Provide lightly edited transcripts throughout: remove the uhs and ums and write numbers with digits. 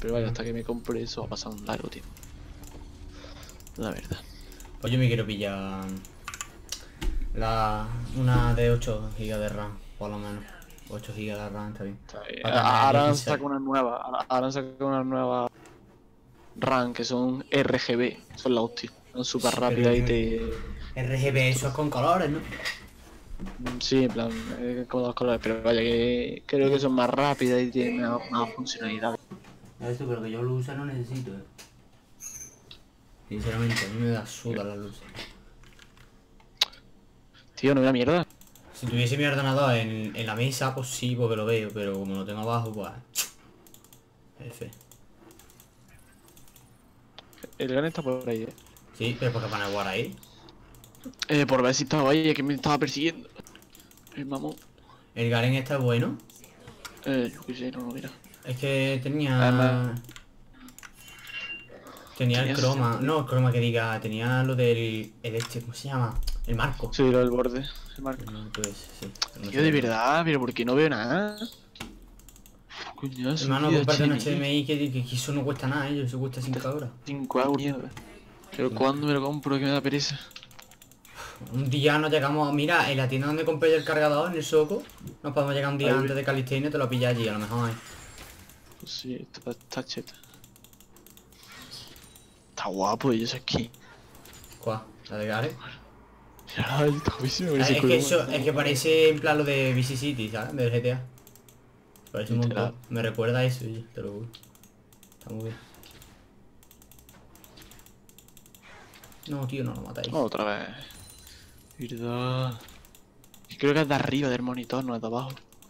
Pero vaya, hasta que me compre eso va a pasar un largo tiempo. La verdad. Pues yo me quiero pillar una de 8 GB de RAM, por lo menos. 8 GB de RAM está bien. Ahora han sacado una nueva. Ahora han sacado una nueva RAM que son RGB. Son la hostia. Son súper rápidas y te. RGB, eso es con colores, ¿no? Sí, en plan, como dos colores. Pero vaya, que creo que son más rápidas y tienen más funcionalidades. Esto, pero que yo lo use no necesito, Sinceramente, a mí me da suda la luz. Tío, no me da mierda. Si tuviese mi ordenador en la mesa, pues sí, porque lo veo, pero como lo tengo abajo, pues... F. El gran está por ahí, Sí, pero ¿por qué van a jugar ahí? Por ver si estaba ahí, que me estaba persiguiendo. El mamón. El Garen está bueno. Yo qué sé, no, mira. Es que tenía... Además, Tenía el croma. 60. No, el croma que diga. Tenía lo del... ¿cómo se llama? El marco. Sí, lo del borde. El marco. Pues sí. No Tío, sé. de verdad, pero ¿por qué no veo nada? Coño, Hermano, subida cómprate un HDMI. HDMI que eso no cuesta nada, eso cuesta 5 euros. 5 euros, mierda. Pero ¿cuándo me lo compro? Que me da pereza. Un día nos llegamos... Mira, en la tienda donde compré yo el cargador, en el Soco, nos podemos llegar un día Ahí antes ve. de Calistenia y te lo pillas allí, a lo mejor hay. Pues sí, está cheta. Está guapo, y eso aquí. ¿Cuál? ¿La de Garen? Ya, está guapísimo. Es que eso, es que parece en plan lo de BC City, ¿sabes? Del GTA. Parece un montón. Me recuerda a eso, te lo juro. Está muy bien. No, tío, no lo matáis. Otra vez. Verdad. Creo que es de arriba del monitor, no es de abajo.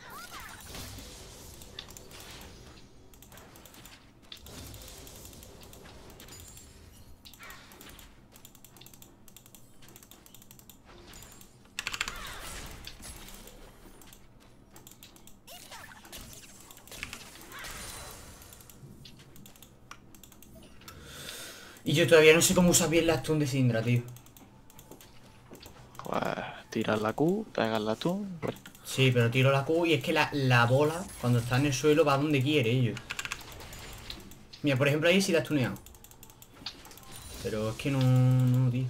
Y yo todavía no sé cómo usar bien la stun de Syndra, tío. Pues tiras la Q, pegas la stun. Sí, pero tiro la Q y es que la bola, cuando está en el suelo, va donde quiere ellos. Mira, por ejemplo, ahí sí la has tuneado. Pero es que no, tío.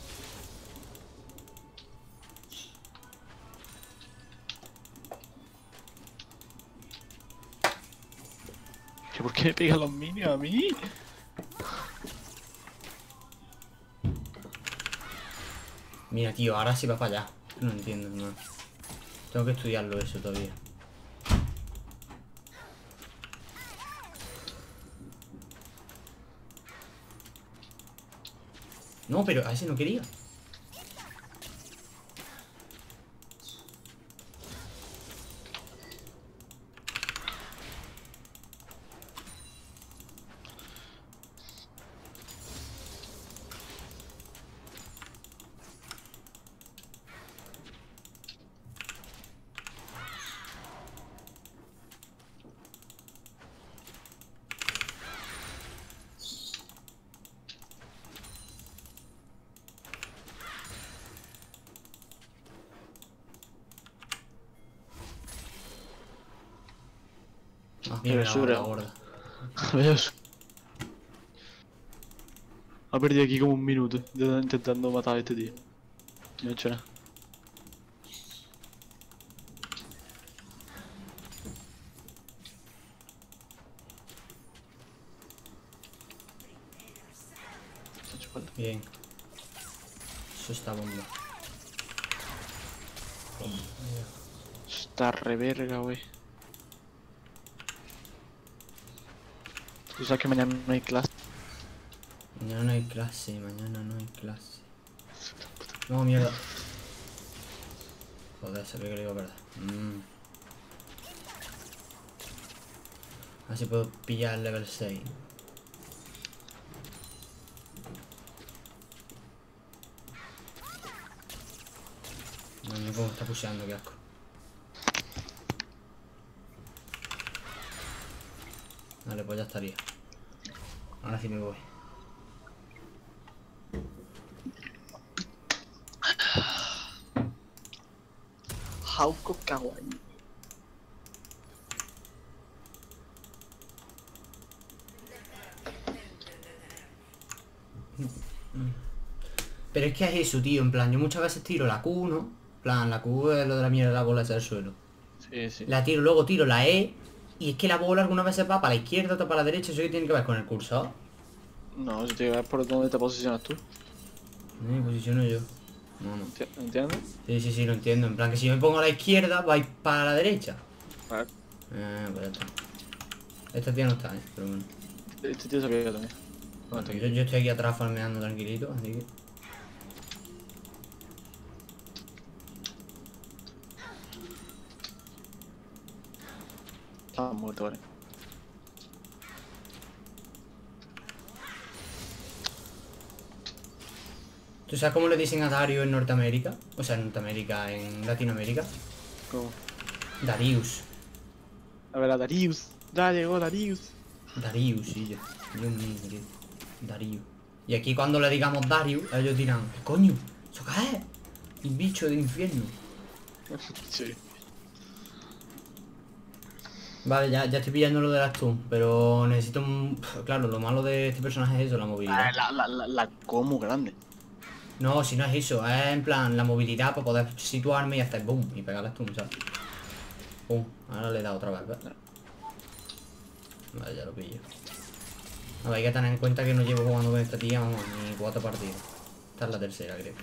¿Por qué me pegan los minions a mí? Mira, tío, ahora sí va para allá. No entiendo, no. Tengo que estudiarlo eso todavía. No, pero a ese no quería. Ah, mira, la gorda. Ha perdido aquí como un minuto intentando matar a este tío. No he hecho nada. Bien. Eso está bomba. Está re verga, wey. Tú sabes que mañana no hay clase. Mañana no hay clase, mañana no hay clase. No, mierda. Joder, sabía que le iba a perder. Así puedo pillar el level 6. No, no puedo estar pusheando, qué asco. Vale, pues ya estaría. Ahora sí me voy. Hauko Kawaii. Pero es que es eso, tío, en plan, yo muchas veces tiro la Q, ¿no? En plan, la Q es lo de la mierda de la bola esa del suelo. Sí, sí. La tiro, luego tiro la E. Y es que la bola algunas veces va para la izquierda, otra para la derecha. Eso que tiene que ver con el cursor. No, si te vas por dónde te posicionas tú. No me posiciono yo. No, no. ¿Entiendes? Sí, sí, sí, lo entiendo. En plan, que si yo me pongo a la izquierda, va a ir para la derecha. Vale. Pues ya está. Esta tía no está, pero bueno. Este tío sabía también. Bueno, yo estoy aquí atrás farmeando tranquilito, así que... Estaba muerto, vale. ¿Tú sabes cómo le dicen a Dario en Norteamérica? O sea, en Norteamérica, en Latinoamérica. ¿Cómo? Darius. A ver, a Darius. Ya llegó Darius. Darius, sí, yo. Dios mío, tío. Darius. Y aquí cuando le digamos Darius, ellos dirán, ¿qué coño? ¿Eso qué es? Un bicho del infierno. Sí. Vale, ya estoy pillando lo de las stun, pero necesito Claro, lo malo de este personaje es eso, la movilidad. La como grande. No, si no es eso, es en plan la movilidad para poder situarme y hacer boom y pegar las stun, ¿sabes? Pum, ahora le he dado otra vez, ¿verdad? Vale, ya lo pillo. A ver, hay que tener en cuenta que no llevo jugando con esta tía, vamos, ni 4 partidas. Esta es la tercera, creo.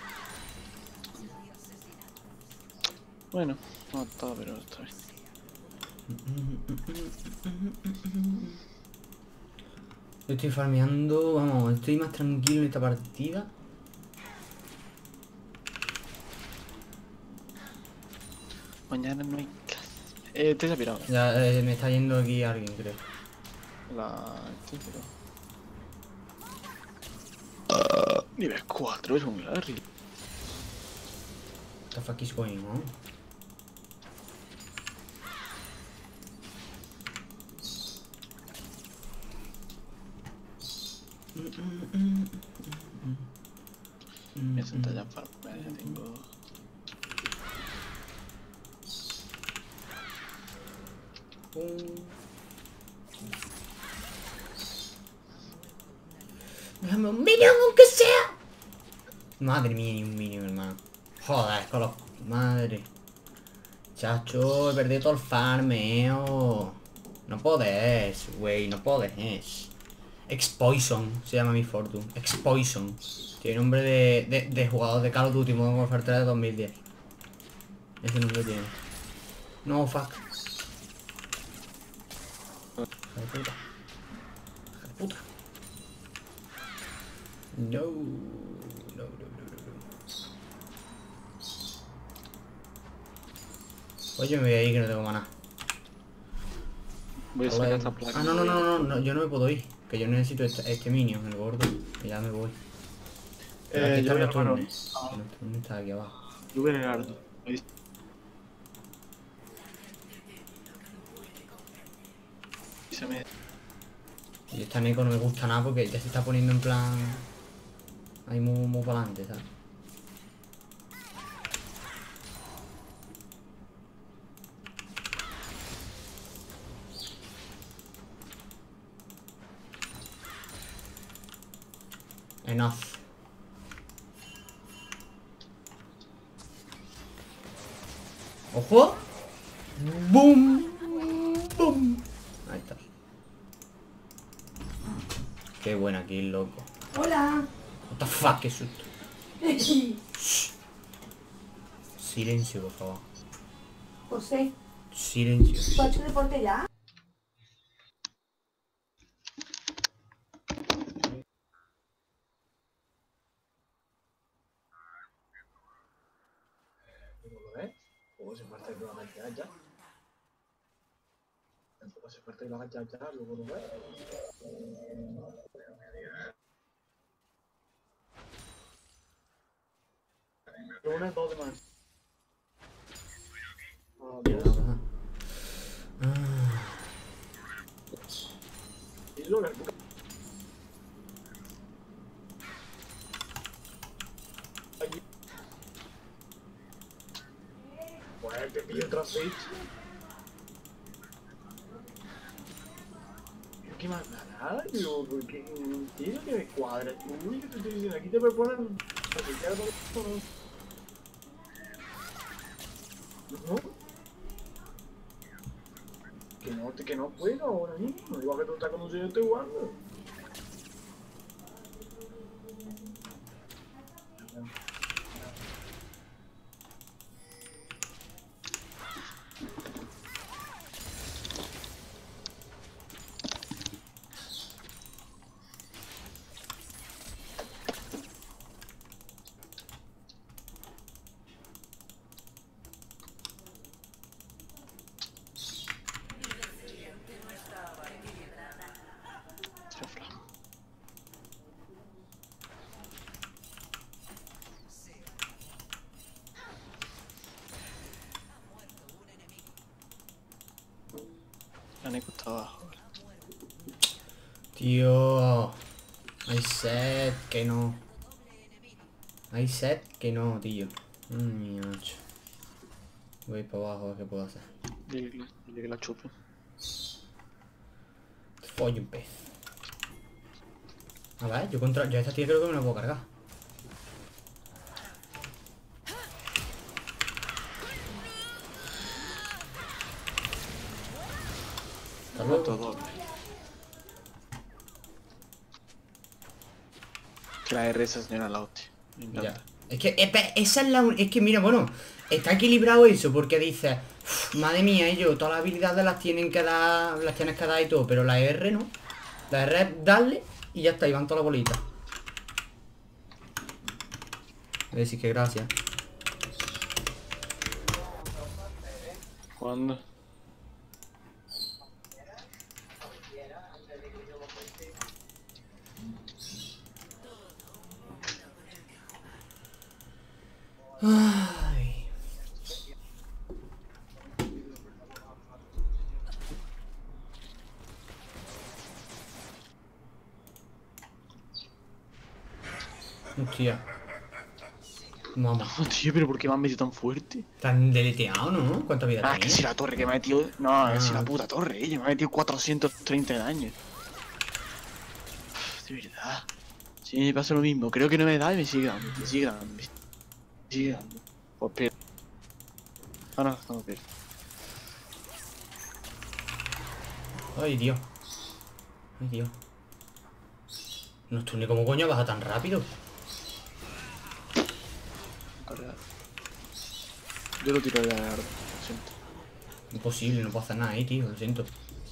Bueno, no está, pero está bien. Yo estoy farmeando, vamos, estoy más tranquilo en esta partida. Mañana no hay clase. Te se ha pirado. Ya, me está yendo aquí alguien, creo. Nivel 4, es un Larry. What the fuck is going on? Me senté ya para. Ya tengo. Déjame un minion aunque sea. Madre mía, ni un minion, hermano. Joder, con los... Madre. Chacho, he perdido todo el farmeo. No podés, güey, no podés. Expoison se llama mi Fortune. Expoison. Tiene nombre de jugador de Call of Duty Modern Warfare 3 de 2010. Ese nombre tiene. No, fuck. Hija de puta. Hija de puta. No. No, no, no, no. Pues yo me voy a ir que no tengo maná. Voy a sacar esta placa. Ah, no, yo no me puedo ir. Que yo necesito este minion, el gordo. Y ya me voy. Aquí Yo está voy a el turno. robar. El turno está aquí abajo. Yo voy a Gerardo. Ahí. Se me. Y esta Neko no me gusta nada porque ya se está poniendo en plan... Ahí muy para adelante, ¿sabes? Enough. ¡Ojo! ¡Boom! ¡Boom! Ahí está. Qué buena kill, loco. Hola. What the fuck, qué susto. Silencio, por favor. José, Silencio. ¿tú has hecho deporte ya? Luego se parte y lo hagas ya. Luego se parte y lo hagas ya, luego lo ves. Una, dos de más. Adiós. Y luego el buca. Allí. Pues te pillo otra switch. que matará, tío, porque tío que me cuadra. Uy, que te estoy diciendo, aquí te proponen. No, que no puedo ahora mismo, igual que tú estás cuando yo estoy jugando. La Nico está abajo. Tío. Hay set que no. Hay set que no, tío. Macho. Voy para abajo a ver qué puedo hacer. Dile que la chupe. Follo un pez. A ver, yo a esta tía creo que me la puedo cargar. Hasta luego. Todo. Que la R esa señora la hostia. Me encanta. Ya. Es que esa es la es que mira, bueno, está equilibrado eso porque dices, madre mía, ellos todas las habilidades las tienen que dar, las tienes que dar y todo, pero la R no. La R es darle y ya está, y van todas las bolitas. Voy a decir que gracias. ¿Cuándo? Ay. Hostia. Mamá. No, tío, pero ¿por qué me han metido tan fuerte? Tan deleteado, ¿no? ¿Cuánta vida Ah, es que tenía? si la torre que me ha metido. No, es si la puta torre, me ha metido 430 de daño. De verdad. Sí, me pasa lo mismo. Creo que no me da y me sigue dando. Me sigue dando. Me sigue dando. Pues pierdo. Ah, no pierdo. Ay, Dios. Ay, Dios. No estoy ni como coño baja tan rápido. Cargar. Yo lo tiro de la lo siento. Imposible, no puedo hacer nada ahí, tío, lo siento.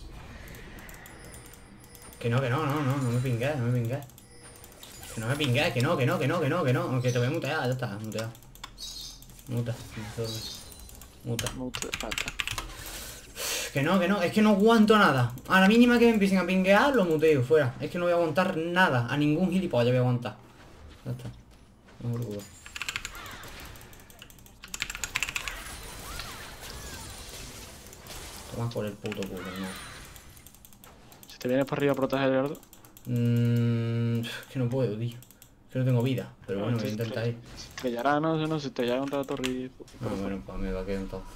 Que no me pingues, no me pingues. Que no me pingues, que no. Que te voy a mutear, ya está, muteado. Muta, muta. Mucho de falta. Que no, es que no aguanto nada. A la mínima que me empiecen a pinguear, lo muteo, fuera. Es que no voy a aguantar nada, a ningún gilipollas voy a aguantar. Ya está. No me preocupes. Toma por el puto culo, no. Si te vienes para arriba a proteger el ardo. Es que no puedo, tío. Es que no tengo vida, pero bueno, voy a intentar ir. Se estrellará, no, se estrellará contra la torre y... Ah, bueno, pues me va a quedar entonces.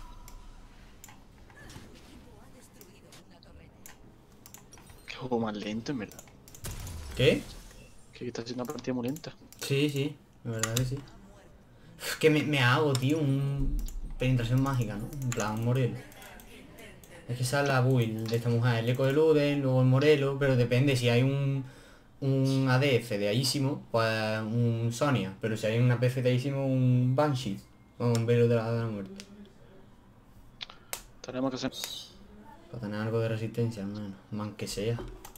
Qué juego más lento, en verdad. ¿Qué? Que está siendo una partida muy lenta. Sí, la verdad que sí. Que me hago, tío, penetración mágica, ¿no? En plan, un Morelo. Es que esa es la build de esta mujer. El eco de Luden, luego el Morelo, pero depende si hay un ADF de ahísimo, pues un Sonia. Pero si hay una PF de ahísimo, un Banshee. O un velo de la muerte. Tenemos que hacer... Para tener algo de resistencia, al menos. Man que sea.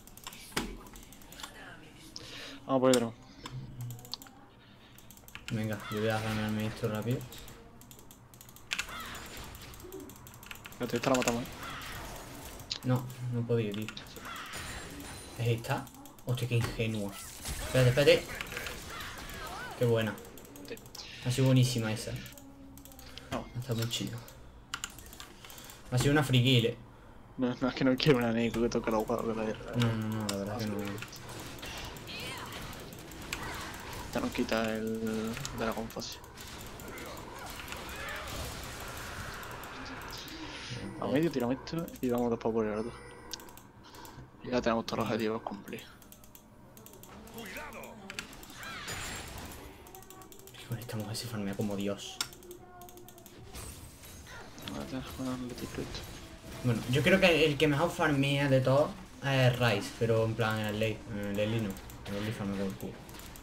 Vamos por el dron. Venga, yo voy a ganarme esto rápido. Espérate, esta la matamos, No he podido, tío. ¿Es esta? Hostia, qué ingenua. Espérate. Qué buena. Sí. Ha sido buenísima esa. No. Está muy chido. Ha sido una friki, No, es que no quiero una Neko que toque la jugada con la guerra. No, la verdad que no. Ya nos quita el dragón fácil. A medio tiramos esto y vamos después por el ardo. Y ya tenemos todos los objetivos cumplidos. Con esta mujer se farmea como Dios. Bueno, yo creo que el que mejor farmea de todos es Rice, pero en plan en el late. En el early no. En el early farmea como el culo.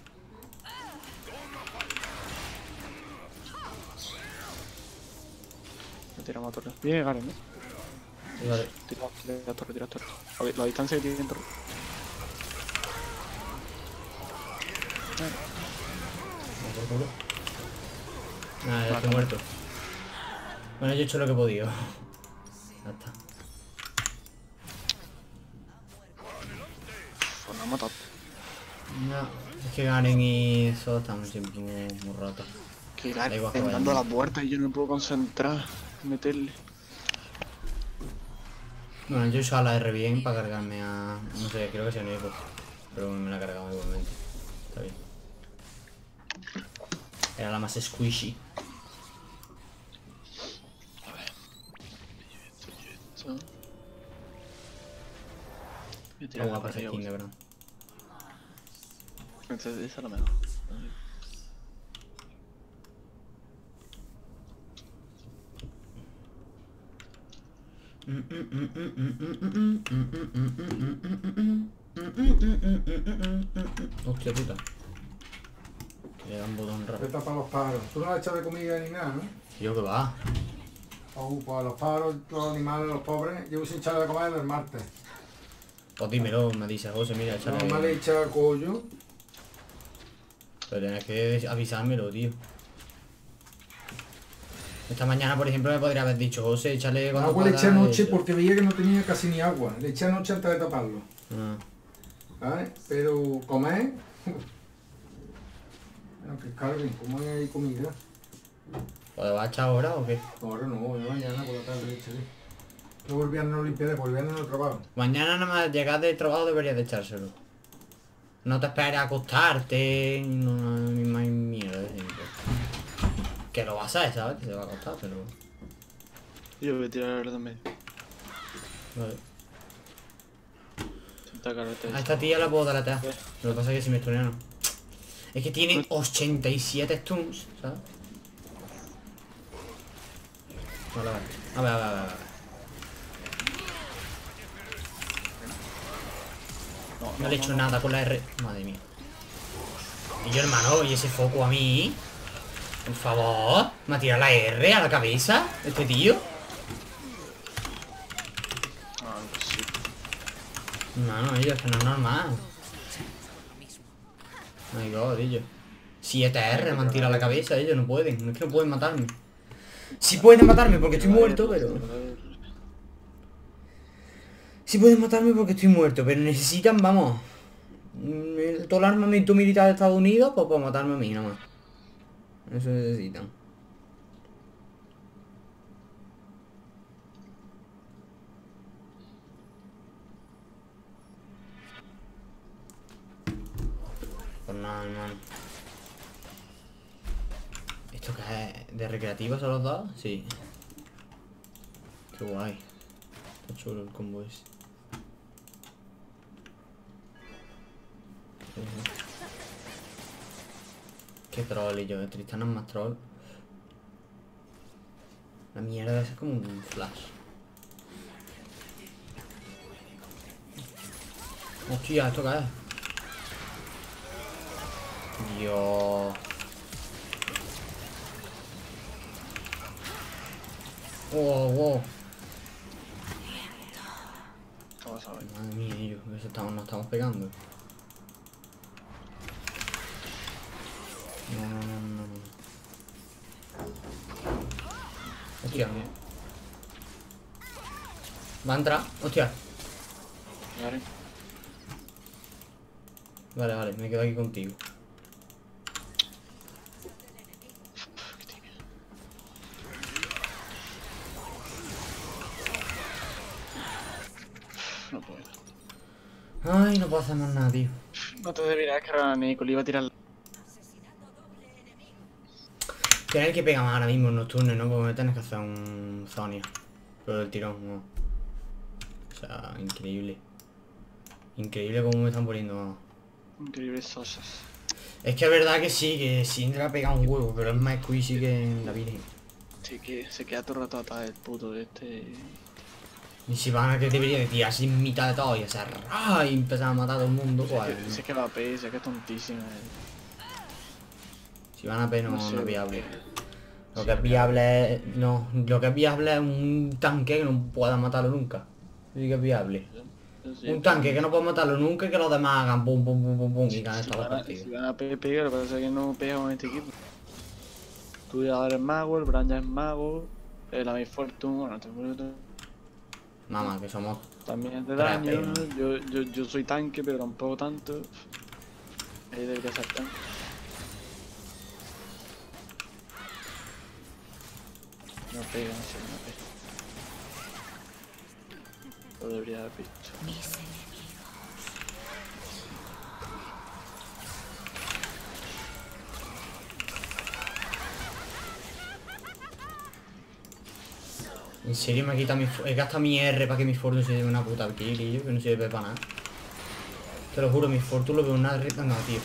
Me tiramos a torre. Viene Garen, ¿no? Vale. Tira torre, tira torre. La distancia que tiene en torre. Vamos por culo. Nada, ya estoy muerto. Bueno, yo he hecho lo que he podido. Ya está. Pues nos ha matado. No, es que Garen y eso están siempre muy rotos. Que Da igual que Garen vayan. dando las vueltas y yo no me puedo concentrar en meterle. Bueno, yo he usado la R bien para cargarme a... No sé, creo que sea un eco. Pero me la he cargado igualmente. Está bien. Era la más squishy. A ver. Esto. Voy a Qué tirar la guapa esa partida, skin, de verdad. esa es la mejor. Hostia puta. Que le dan botón raro. Vete para los pájaros. Tú no le echas de comida ni nada, ¿no? Yo que va. Pues a los pájaros, los animales, los pobres, llevo sin echarle de comer desde el martes. Pues dímelo, me dice José, mira, No me le échale. echa collo. Pero tienes que avisármelo, tío. Esta mañana, por ejemplo, me podría haber dicho, José, échale cuando Agua le eché puedas, anoche échale. porque veía que no tenía casi ni agua. Le eché anoche antes de taparlo. Ah. ¿Vale? Pero comer... Bueno, que carguen, como hay comida. ¿Pues va a echar ahora o qué? Ahora no, ya mañana por la tarde le echaré. Luego el viernes no limpiaré, porque el viernes no trabajo. Mañana nada más llegar del trabajo deberías de echárselo. No te esperes a acostarte, no, ni más mierda de siempre. Que lo vas a hacer, ¿sabes? Que se va a acostar, pero... Yo voy a tirar de medio. Vale. Intenta cargarte A esta tía la puedo dalatear. Lo que pasa es que si me stunea no. Es que tiene 87 stuns, ¿sabes? Vale, vale. A ver, a ver, a ver, a ver. No le he hecho nada con la R. Madre mía. Y yo, hermano, ¿y ese foco a mí? Por favor. ¿Me ha tirado la R a la cabeza? ¿Este tío? Ah, sí. Mano, ellos, que no es normal. My god, ellos. 7R me han tirado a la cabeza, ellos no pueden. No es que no pueden matarme. Sí pueden matarme porque estoy muerto, pero... Sí pueden matarme porque estoy muerto, pero necesitan, vamos... todo el armamento militar de Estados Unidos pues para matarme a mí, nada más. Eso necesitan. Pues nada, hermano. ¿Esto qué es? ¿De recreativos son los dos? Sí. Qué guay. Está chulo el combo ese. Qué troll, y yo de Tristana es más troll. La mierda esa es como un flash. Hostia, ¿esto qué es? Dios. Wow, wow. Vamos a ver. Madre mía, ellos, eso nos estamos pegando. No, no, no, no, no. Hostia. Va a entrar. Hostia. Vale. Vale, vale, me quedo aquí contigo. Qué tibia. No puedo. Ay, no puedo hacer más nada, tío. No te deberías cargar a Nico, le iba a tirar. Tienes que pegar más ahora mismo en nocturne, ¿no? Porque me tienes que hacer un Zonia. Pero el tirón, no. O sea, increíble. Increíble cómo me están poniendo, vamos. Increíbles sosas. Es que es verdad que sí, que Syndra ha pegado un huevo, pero es más squishy que en la Virgen. Sí, que se queda todo el rato atrás el puto de este. Y si van a que debería de tirarse en mitad de todo y hacer ¡ah! Y empezar a matar a todo el mundo, pues. Sé que va a pedir, sé que es tontísima. Si van a P no, No sé, no es viable. Lo sí, que es viable es. No, lo que es viable es un tanque que no pueda matarlo nunca. Sí que es viable. Un tanque que no pueda matarlo nunca y que los demás hagan pum pum pum pum pum y ganen todas las partidas. Si van a pegar, lo que pasa es que no pega con este equipo. Tú ya eres mago, el Bran ya es mago, la May Fortune, bueno, Mamá, que somos. también es de Tres daño. apenas. Yo soy tanque, pero tampoco tanto. Ahí debería ser tanque. No pega, no sé, no pega. Lo debería haber visto. En serio me quita mi... He gastado mi R para que mi Fortune se lleve una puta kill y yo que no sirve para nada. Te lo juro, mi Fortune lo veo una reta, no, tío.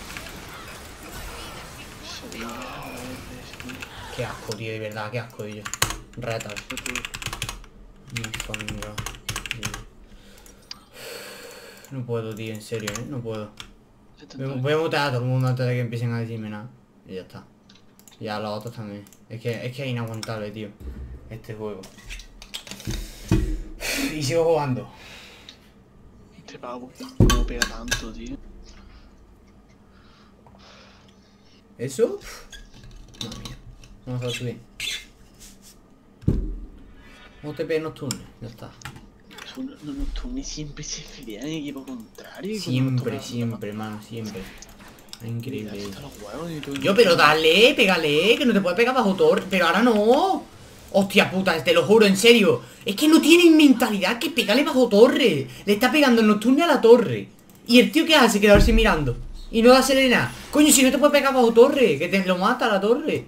Qué asco, tío, de verdad, qué asco, tío. Retas. No fucking god. No puedo, tío, en serio, no puedo. Voy a mutear a todo el mundo antes de que empiecen a decirme nada. Y ya está. Y a los otros también. Es que es inaguantable, tío. Este juego. Y sigo jugando. Este pavo, ¿cómo pega tanto, tío? ¿Eso? Madre mía. Vamos a subir. OTP nocturne, ya está. Nocturne siempre se pelea en equipo contrario. Siempre, siempre, hermano, siempre. Es increíble. Yo, Pero dale, pégale, que no te puedes pegar bajo torre. Pero ahora no. Hostia puta, te lo juro, en serio. Es que no tienen mentalidad que pégale bajo torre. Le está pegando el nocturne a la torre. Y el tío, ¿qué hace? Quedarse mirando. Y no da serena. Coño, si no te puedes pegar bajo torre, que te lo mata la torre.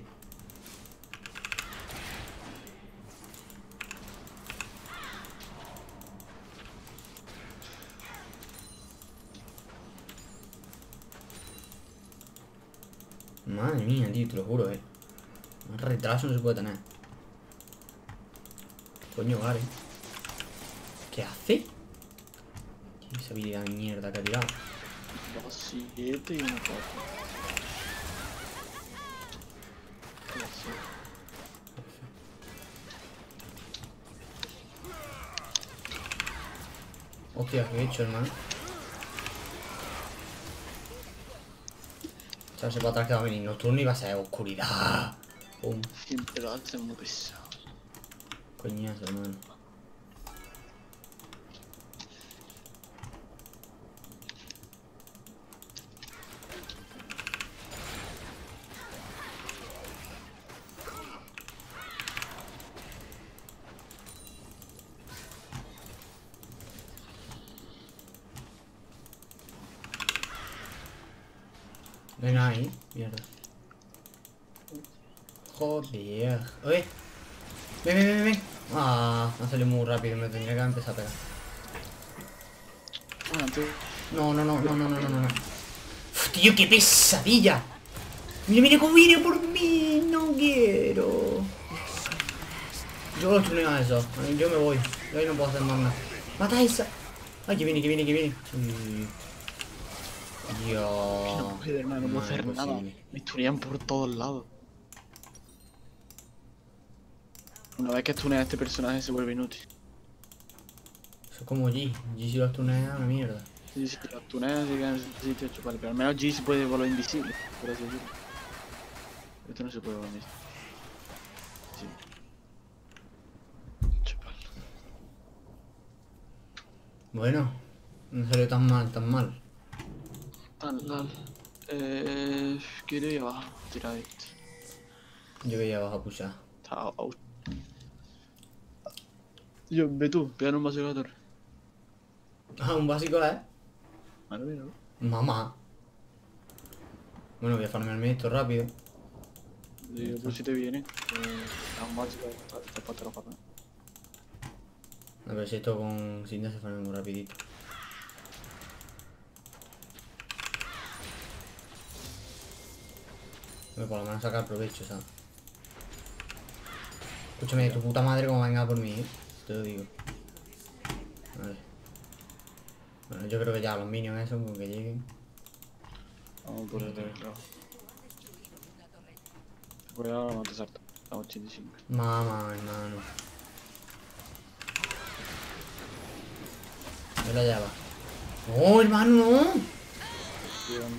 Madre mía, tío, te lo juro, Un retraso no se puede tener. Coño, Garen. ¿Qué hace? ¿Qué esa habilidad de mierda que ha tirado? 2-7 y 1-4. Hostia, ¿qué he hecho, hermano? Echarse para atrás que va a venir nocturno y va a ser oscuridad. Pum. Siempre lo hacen muy pesado. Coñazo, hermano. Ven ahí, mierda. Joder. Oye. Ven. Ah, me ha salido muy rápido, me tendría que empezar a pegar. No. Uf, tío, qué pesadilla. Mira cómo viene por mí. No quiero. Yo lo tuneo a eso. Yo me voy. Yo ahí no puedo hacer más nada. Mata a esa. Ay, que viene. Dios. No puedo, hermano, no puedo hacer nada. Me estunean por todos lados. Una vez que estuneas a este personaje se vuelve inútil. Eso es como G. G si lo tunea una mierda. Sí, si lo tuneas se queda en ese sitio chupar. Pero al menos G se puede volver invisible. Por así decirlo. Esto no se puede volver invisible. Sí. Chupar. Bueno. No salió tan mal. Lal. Quiero ir abajo. Tirar esto. Yo voy abajo a pushar. Yo, ve tú, pegar un básico a la torre. Ah, un básico, Vale, mira, ¿no? Mamá. Bueno, voy a farmearme esto rápido. Digo, pues si te viene, un básico, después te lo farmeo. A ver si esto con Cinda se farmea muy rapidito. Por lo menos sacar provecho, ¿sabes? Escúchame, tu puta madre como venga por mí, ¿eh? Te lo digo. Vale. Bueno, yo creo que ya los minions esos, con que lleguen. Vamos por el claro. Cuidado, no te salto. A 85. Mamá, hermano. Me la llava. ¡No, hermano, no! Cuidado.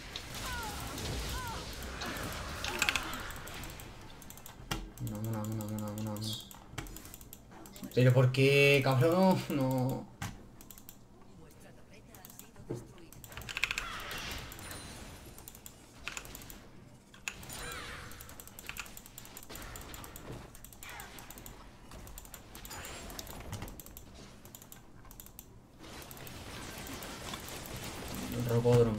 No. ¿Pero por qué, cabrón? No. El rocódromo.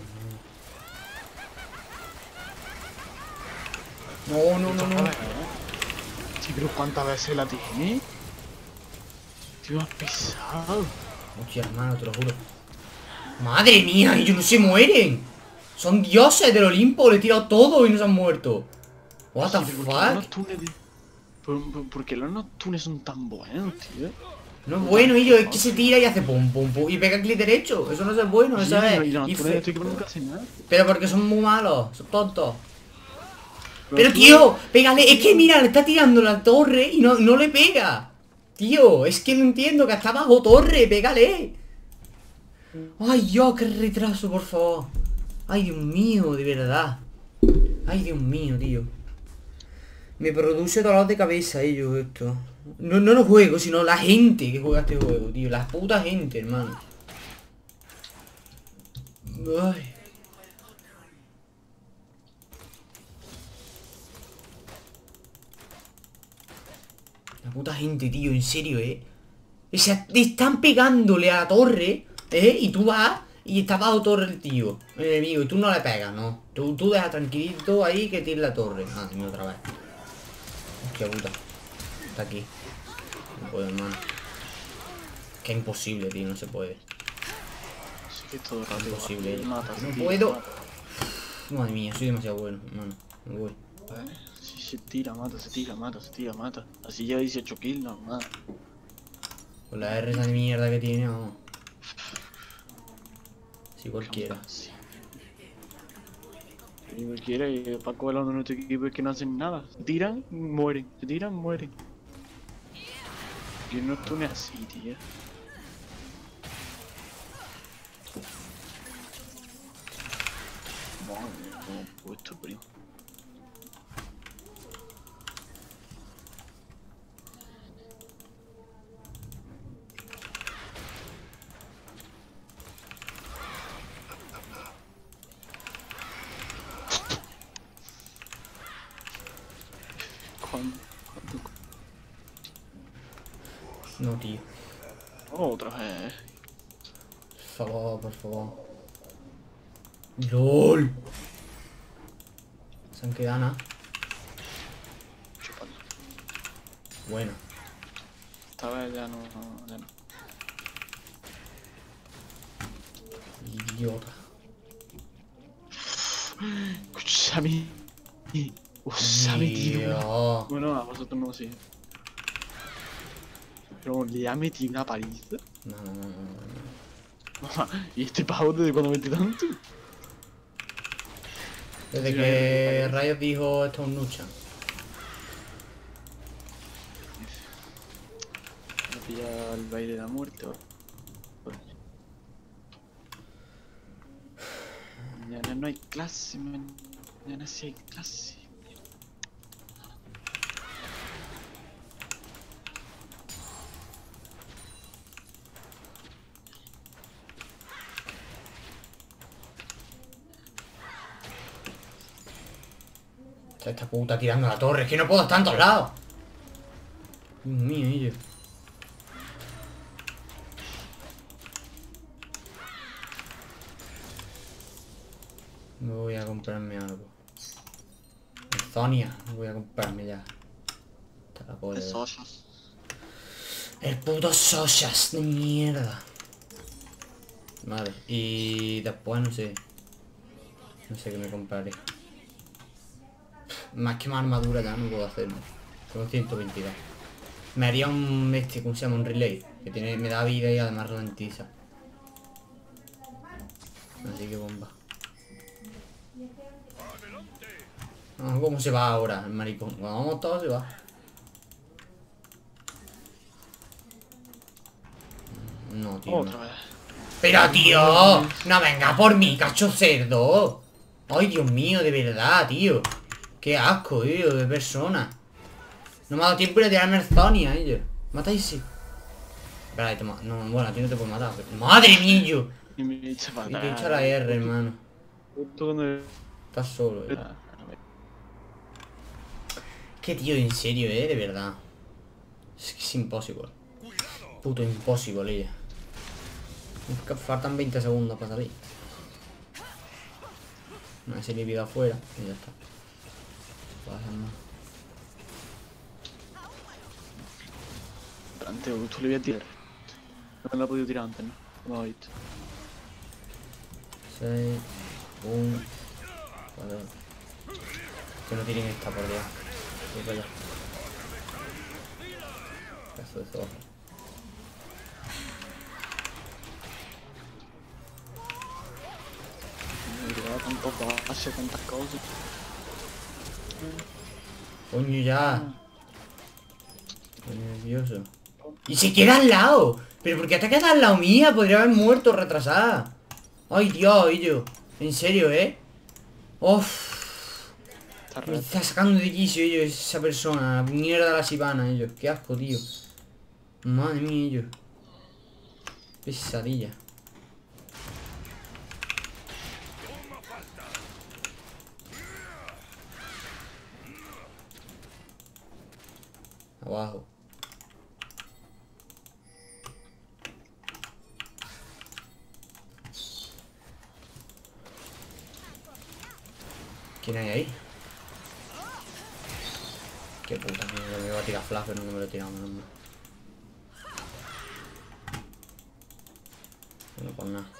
No. Sí, pero ¿cuántas veces la tiene? Tío, has pisado. Hostia, hermano, te lo juro. ¡Madre mía! ¡Ellos no se mueren! ¡Son dioses del Olimpo! Le he tirado todo y no se han muerto. What the Sí, pero ¿por qué los fuck? Noctunes ¿Por qué los Noctunes son tan buenos, tío? No es bueno, ellos es que se tira y hace pum pum pum y pega clic derecho. Eso no es bueno, Sí, eso es. y los y Noctunes de este equipo nunca hacen nada. Pero porque son muy malos, son tontos. Pero tío, pégale, es que mira, le está tirando la torre y no le pega. Tío, es que no entiendo que está bajo torre, pégale. Ay, Dios, qué retraso, por favor. Ay, Dios mío, de verdad. Ay, Dios mío, tío. Me produce dolor de cabeza ellos esto. No lo juego, sino la gente que juega este juego, tío. La puta gente, hermano. Ay. La puta gente, tío, en serio, O sea, te están pegándole a la torre, y tú vas y está bajo torre el tío, el enemigo, y tú no le pegas, ¿no? Tú dejas tranquilito ahí que tire la torre. Ah, dime otra vez. Hostia puta. Está aquí. No puedo, hermano. Que es imposible, tío, no se puede. Sí, que es todo rápido. Imposible. Mata, No tío, puedo. mata. Madre mía, soy demasiado bueno, hermano. Me voy. Si se tira, mata. Así ya 18 kills, normal. Con la R esa de mierda que tiene, vamos. Si cualquiera. Sí. Y cualquiera, y Paco Velón de nuestro equipo es que no hacen nada. Se tiran, mueren. Y no Noctune así, tío. Madre mía, cómo he puesto, primo. ¿Cuándo? No, tío. Otra vez. Por favor. LOL. Se han quedado nada. Chupando. Bueno. Esta vez ya no. Idiota. Escúchame. Os ha metido una... Tío. Bueno, a vosotros no sé. Pero le ha metido una paliza. No. ¿Y este pavo desde cuando mete tanto? Desde Sí, que no, Riot dijo esto es un Nucha. Me pilla el baile de la muerte. Mañana no hay clase, mañana sí hay clase. Esta puta tirando a la torre, es que no puedo estar en todos lados. Dios mío, ellos. Me voy a comprarme algo. Zonia, voy a comprarme ya. Hasta la polla. Socios. El puto Soshas de mierda. Vale, y después no sé. No sé qué me compraré. Más que más armadura ya no puedo hacerlo. Tengo 122. Me haría un ¿cómo se llama? Un relay. Que tiene, me da vida y además ralentiza. Así que bomba. Ah, ¿cómo se va ahora el maricón? Cuando vamos todos se va. No, tío. Otra vez. Pero, tío, no venga por mí, cacho cerdo. Ay, Dios mío, de verdad, tío. Qué asco, tío, de persona. No me ha dado tiempo de tirarme el Zonia, ellos. Matáis, sí. Espera, no, bueno, a ti no te puedo matar. Pero... ¡Madre mía, yo! Y me echa para Y te atrás. echa la R, hermano. Justo cuando... Estás solo, Que tío, en serio, de verdad. Es que es imposible. Puto imposible, ella. Es que faltan 20 segundos para salir. No sé si le vida afuera y ya está. No puedo hacer más. Antes, justo le voy a tirar. No me lo he podido tirar antes, ¿no? No lo he visto. 6, 1, 4. Que no tiren esta por Dios. Voy para allá. Pedazo de zorro. Me tiraba tantos bases, tantas cosas. Coño, ya. Coño, nervioso. Y se queda al lado. Pero ¿por qué te quedas al lado mía? Podría haber muerto retrasada. Ay, Dios, yo. En serio, Uff. Me está sacando de quicio ellos, esa persona. La mierda de la sivana, ellos. Qué asco, tío. Madre mía, ellos. Pesadilla. Abajo. ¿Quién hay ahí? Qué puta mierda, me iba a tirar flash, pero no me lo he tirado, menos mal. Bueno, pues nada.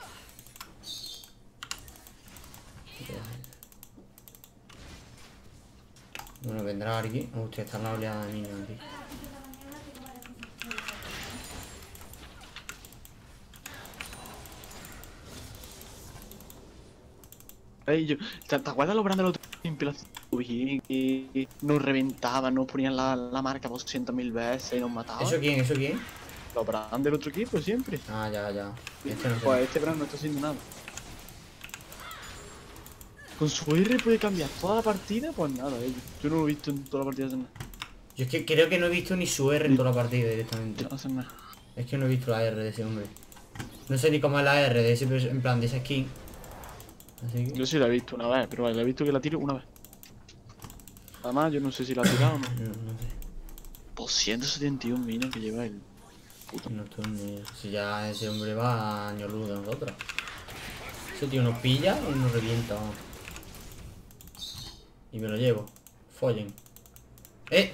Bueno, vendrá aquí. Hostia, está la oleada de niños aquí. Ey, yo, ¿te acuerdas los brandes del otro tiempo? Que nos reventaban, nos ponían la marca 200.000 veces y nos mataban. ¿Eso quién? ¿Eso quién? Los brandes del otro equipo siempre. Ah, ya, ya. Este no sé. Pues este brand no está haciendo nada. Con su R puede cambiar toda la partida, pues nada, yo no lo he visto en toda la partida hacer nada. Yo es que creo que no he visto ni su R en toda la partida directamente. No hacer nada. Es que no he visto la R de ese hombre. No sé ni cómo es la R de ese, en plan, de esa skin. Así que... Yo sí la he visto una vez, pero vale, la he visto que la tiro una vez. Además, yo no sé si la ha tirado o no. No, no sé. 271 minas que lleva el puto. No estoy ni... Si ya ese hombre va a año luz de nosotros. Ese tío nos pilla y nos revienta, vamos. Y me lo llevo. Follen. ¡Eh!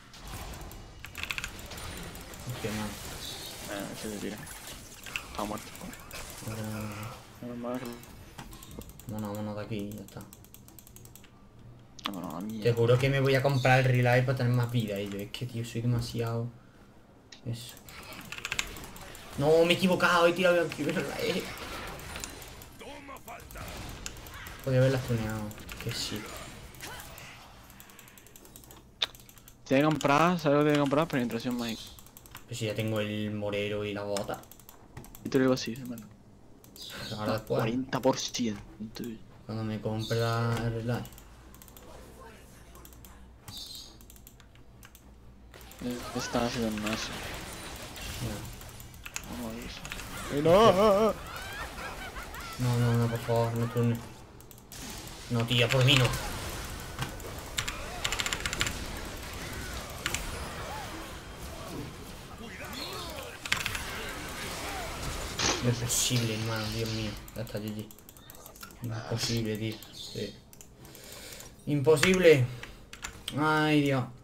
Hostia, man. Se le tira. Está muerto. Vámonos de aquí y ya está. No, a mí. Te juro que me voy a comprar el relay para tener más vida y yo. Es que, tío, soy demasiado... Eso. No, me he equivocado, he tirado el primer relay. Podría haberla tuneado. Que sí. Tiene que comprar, ¿sabes lo que tiene que comprar? Penetración mágica. Pues si ya tengo el morero y la bota. Y te lo digo así, hermano. Ahora después, 40%. cuando me compre el relay. Están haciendo un naso. Ya. Vamos a ver eso. No, por favor, no turne. No, tío, por mí no. Imposible, hermano, Dios mío. Ya está, GG. Imposible, tío. Sí. Imposible. Ay, Dios.